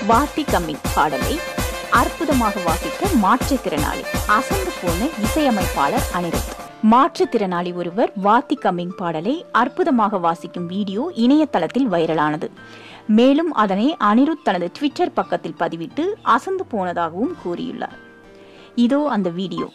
வாத்தி coming பாடலை அற்புதமாக வாசித்த மாற்றுத்திறனாளி அசந்து போன இசையமைப்பாளர் அனிருத். மாற்றுத்திறனாளி ஒருவர் வாத்தி கம்மிங் பாடலை அற்புதமாக வாசிக்கும் வீடியோ இணையதளத்தில் வைரலானது. மேலும் அதனை அனிருத் தனது ட்விட்டர் பக்கத்தில் பதிவிட்டு அசந்து போனதாகவும் கூறியுள்ளார். இதோ அந்த வீடியோ.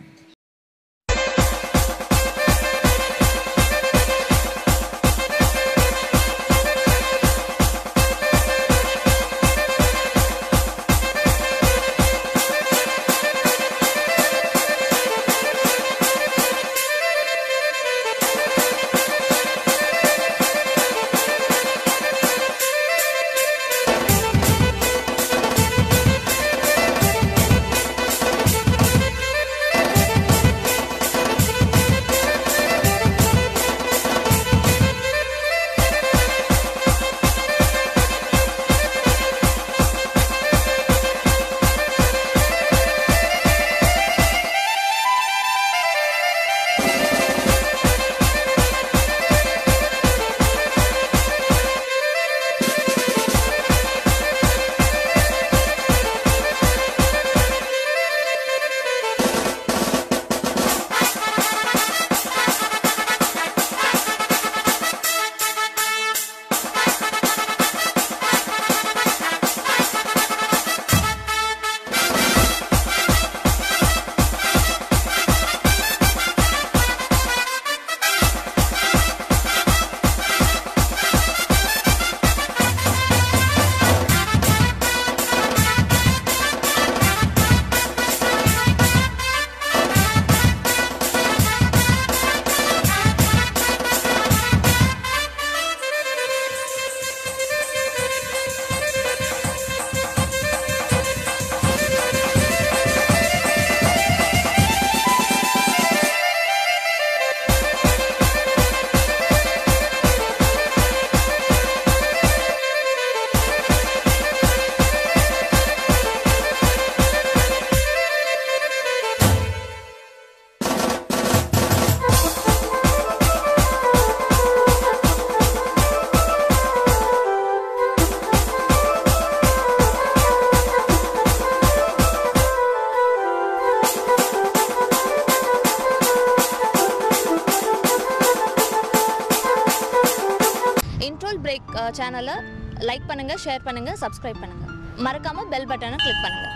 இன்ட்ரோல் பிரேக் சேனலை லைக் பண்ணுங்க, ஷேர் பண்ணுங்க, சப்ஸ்கிரைப் பண்ணுங்க. மறக்காம பெல் பட்டனை கிளிக் பண்ணுங்க.